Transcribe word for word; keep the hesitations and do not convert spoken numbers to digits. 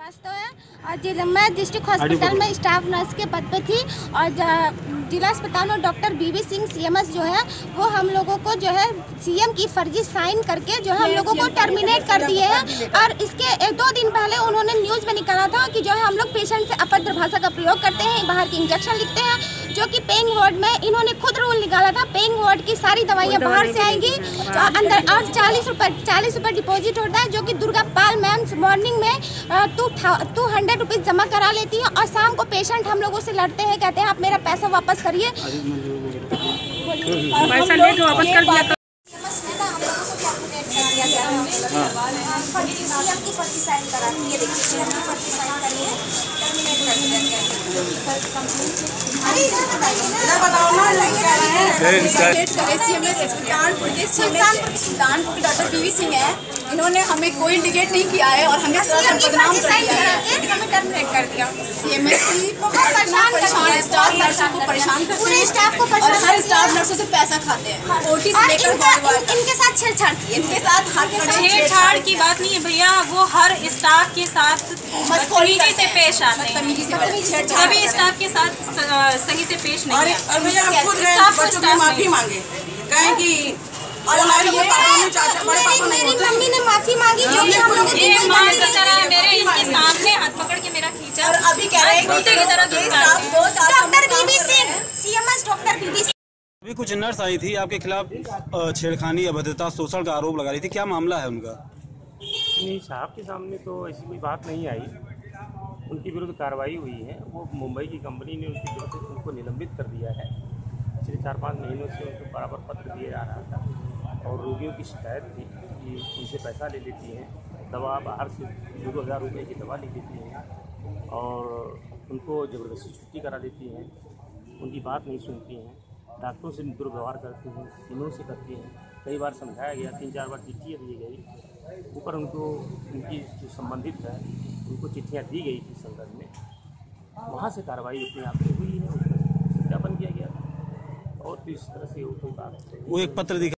श्रीवास्तव है और जिला मैं डिस्ट्रिक्ट हॉस्पिटल में स्टाफ नर्स के पद पे थी और जिला अस्पताल में डॉक्टर बीवी सिंह सीएमएस जो है वो हम लोगों को जो है सीएम की फर्जी साइन करके जो है हम लोगों को टर्मिनेट कर दिए हैं। और इसके एक दो दिन पहले उन्होंने न्यूज़ में निकाला था कि जो है हम लोग पेशेंट से अभद्र भाषा का प्रयोग करते हैं, बाहर के इंजेक्शन लिखते हैं, जो कि पेइंग वार्ड में इन्होंने खुद रूल निकाला था पेइंग वार्ड की सारी दवाइयाँ बाहर से आएंगी तो अंदर और चालीस रुपये चालीस रुपये डिपॉजिट होता है, जो कि दुर्गा पाल मैम मॉर्निंग में टू टू हंड्रेड रुपीज़ जमा करा लेती है और शाम को पेशेंट हम लोगों से लड़ते हैं, कहते हैं आप मेरा पैसा वापस करिए। पैसा लेके वापस कर दिया सुल्तानपुर के डॉक्टर पीवी सिंह है, इन्होंने हमें कोई इंडिकेट नहीं किया है और हमें बदनाम कर दिया है, हमें टर्मिनेट कर दिया। सीएमएस परेशान स्टाफ नर्सों को परेशान करते हैं, स्टाफ को और हर स्टाफ नर्सों से पैसा खाते हैं, ओटी से लेकर इनके साथ छेड़छाड़ की इनके साथ छेड़छाड़ की बात नहीं है भैया, वो हर स्टाफ के साथ बदतमीजी से पेश आते हैं, सभी स्टाफ के साथ सही से पेश नहीं है। और भैया हम खुद बच्चों की माफी मांगे, कहें कि और हमारे ये चाचा बड़े पापा नहीं होते, मम्मी ने माफी मांगी जो कि हम लोग ये मां की तरह मेरे इनके सामने हाथ पकड़ के मेरा खींचा और अभी कह रहे हैं कि की तरह doctor B B Singh CMS doctor B B अभी कुछ नर्स आई थी आपके खिलाफ छेड़खानी, अभद्रता, शोषण का आरोप लगा रही थी, क्या मामला है उनका? नहीं, साहब के सामने तो ऐसी कोई बात नहीं आई, उनके विरुद्ध कार्रवाई हुई है। वो मुंबई की कंपनी ने उनके विरुद्ध उनको निलंबित कर दिया है। पिछले चार पाँच महीनों से उनको बराबर पत्र दिया जा रहा था और रोगियों की शिकायत थी कि उनसे पैसा ले लेती हैं, दवा बाहर से दो दो हज़ार रुपये की दवा ले लेती हैं और उनको ज़बरदस्ती छुट्टी करा देती हैं, उनकी बात नहीं सुनती हैं, डॉक्टरों से दुर्व्यवहार करती हैं, सीनों से करती हैं। कई बार समझाया गया, तीन चार बार चिट्ठियाँ दी गई, ऊपर उनको उनकी जो संबंधित है उनको चिट्ठियाँ दी गई थी संदर्भ में, वहाँ से कार्रवाई अपने आप से हुई है, उसका सत्यापन किया गया था और तो इस तरह से वो कोई बात वो एक पत्र दिखा